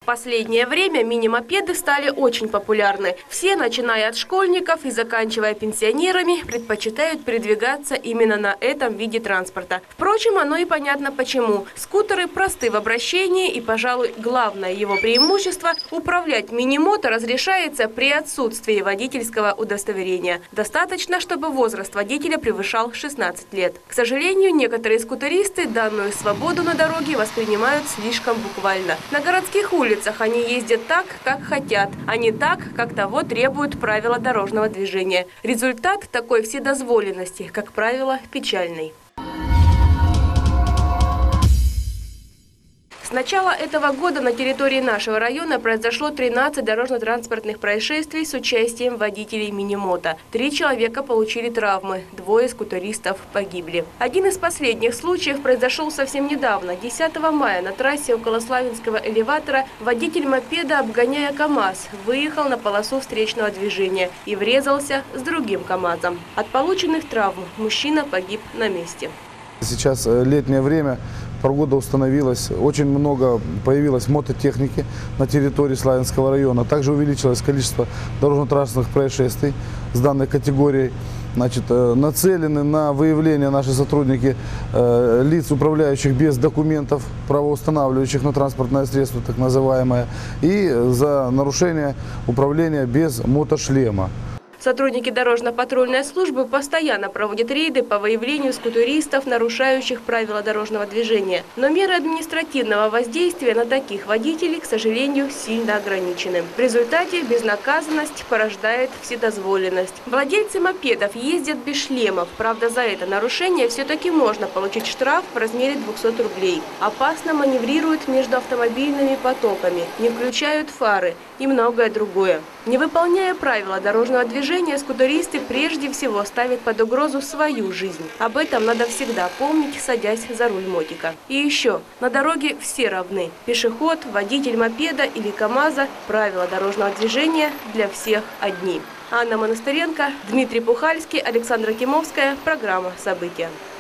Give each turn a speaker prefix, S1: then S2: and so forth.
S1: последнее время мини-мопеды стали очень популярны. Все, начиная от школьников и заканчивая пенсионерами, предпочитают передвигаться именно на этом виде транспорта. Впрочем, оно и понятно почему. Скутеры просты в обращении и, пожалуй, главное его преимущество – управлять мини-мото разрешается при отсутствии водительского удостоверения. Достаточно, чтобы возраст водителя превышал 16 лет. К сожалению, некоторые скутеристы данную свободу на дороге воспринимают слишком буквально. На городских улицах они ездят так, как хотят, а не так, как того требуют правила дорожного движения. Результат такой вседозволенности, как правило, печальный. С начала этого года на территории нашего района произошло 13 дорожно-транспортных происшествий с участием водителей мини-мото. 3 человека получили травмы, 2 скутеристов погибли. Один из последних случаев произошел совсем недавно. 10 мая на трассе около Славянского элеватора водитель мопеда, обгоняя КАМАЗ, выехал на полосу встречного движения и врезался с другим КАМАЗом. От полученных травм мужчина погиб на месте.
S2: Сейчас летнее время. Погода установилась, очень много появилось мототехники на территории Славянского района. Также увеличилось количество дорожно-транспортных происшествий с данной категорией. Нацелены на выявление наши сотрудники лиц, управляющих без документов, правоустанавливающих на транспортное средство, так называемое, и за нарушение управления без мотошлема.
S1: Сотрудники дорожно-патрульной службы постоянно проводят рейды по выявлению скутеристов, нарушающих правила дорожного движения. Но меры административного воздействия на таких водителей, к сожалению, сильно ограничены. В результате безнаказанность порождает вседозволенность. Владельцы мопедов ездят без шлемов. Правда, за это нарушение все-таки можно получить штраф в размере 200 рублей. Опасно маневрируют между автомобильными потоками, не включают фары и многое другое. Не выполняя правила дорожного движения, скутеристы прежде всего ставят под угрозу свою жизнь. Об этом надо всегда помнить, садясь за руль мотика. И еще, на дороге все равны. Пешеход, водитель мопеда или КАМАЗа, правила дорожного движения для всех одни. Анна Монастыренко, Дмитрий Пухальский, Александра Кимовская. Программа «События».